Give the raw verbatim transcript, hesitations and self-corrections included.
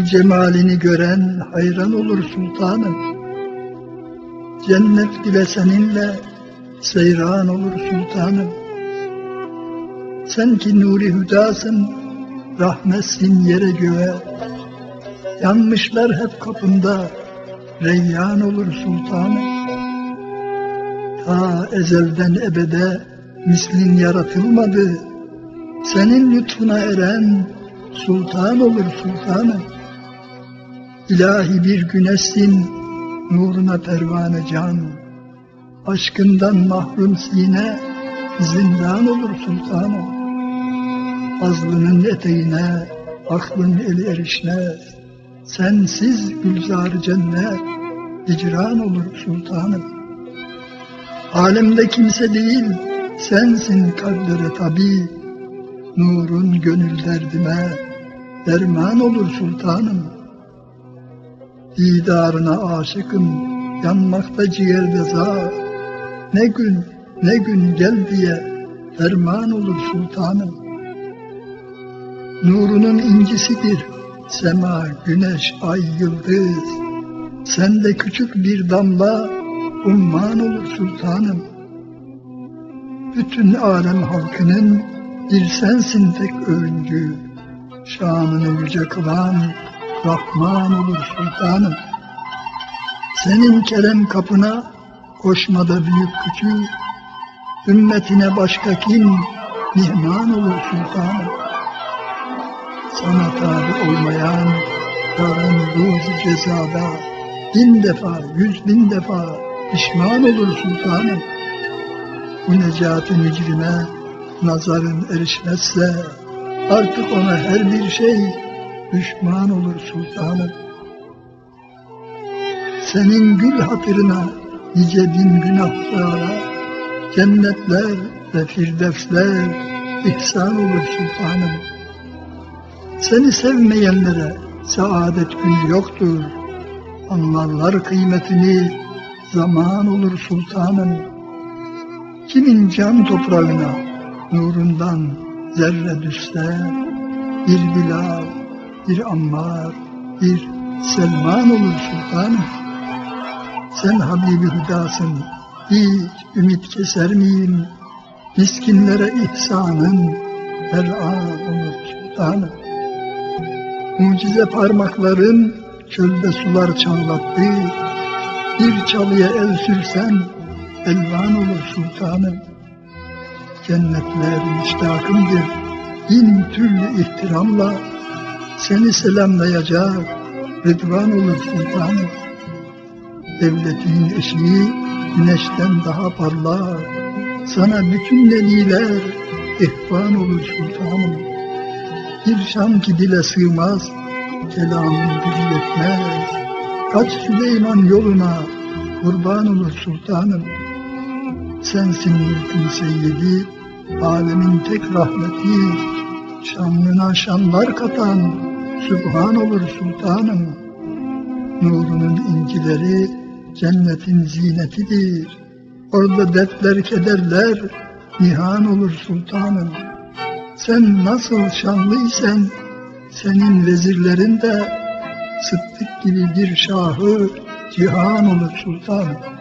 cemalini gören hayran olur sultanım. Cennet bile seninle seyran olur sultanım. Sen ki nuri hüdasın, rahmetsin yere göğe. Yanmışlar hep kapında, reyyan olur sultanım. Ta ezelden ebede mislin yaratılmadı. Senin lütfuna eren sultan olur sultanım. İlahi bir güneşsin, nuruna pervane can. Aşkından mahrum sine, zindan olur sultanım. Fazlının eteğine, aklın eli erişmez. Sensiz gülzar cennet, hicran olur sultanım. Alemde kimse değil, sensin kalplere tabi. Nurun gönül derdime, derman olur sultanım. Didarına aşıkım, yanmakta ciğerde zar. Ne gün, ne gün gel diye, ferman olur sultanım. Nurunun incisidir, sema, güneş, ay, yıldız. Sen de küçük bir damla, umman olur sultanım. Bütün alem halkının bir sensin tek öncü. Şanını yüce kılan Rahman olur sultanım. Senin kerem kapına koşmada büyük küçük, ümmetine başka kim mihman olur sultanım. Sana tabi olmayan yarın ruzu cezada bin defa, yüz bin defa pişman olur sultanım. Bu necat-ı mücrime nazarın erişmezse artık ona her bir şey düşman olur sultanım. Senin gül hatırına nice bin günahlara cennetler ve firdevsler ihsan olur sultanım. Seni sevmeyenlere saadet günü yoktur. Anlarlar kıymetini zaman olur sultanım. Kimin can toprağına nurundan zerre düşse, bir Bilal, bir Ammar, bir Selman olur sultanım. Sen Habibi Hüdasın, hiç ümit keser miyim? Miskinlere ihsanın her an olur sultanım. Mucize parmakların çölde sular çağlattı. Bir çalıya el sürsen elvan olur sultanım. Cennetler müştakımdır, bin türlü ihtiramla seni selamlayacak rıdvan olur sultanım. Devletin eşiği güneşten daha parlar, sana bütün veliler ihvan olur sultanım. Bir şan ki dile sığmaz, kelamın gücü yetmez. Kaç Süleyman yoluna kurban olur sultanım. Sensin mülkün seyyidi, alemin tek rahmeti. Şanlına şanlar katan Sübhan olur sultanım. Nurunun incileri cennetin zinetidir. Orada dertler kederler nihan olur sultanım. Sen nasıl şanlıysen senin vezirlerin de Sıddık gibi bir şahı cihan olur sultanım.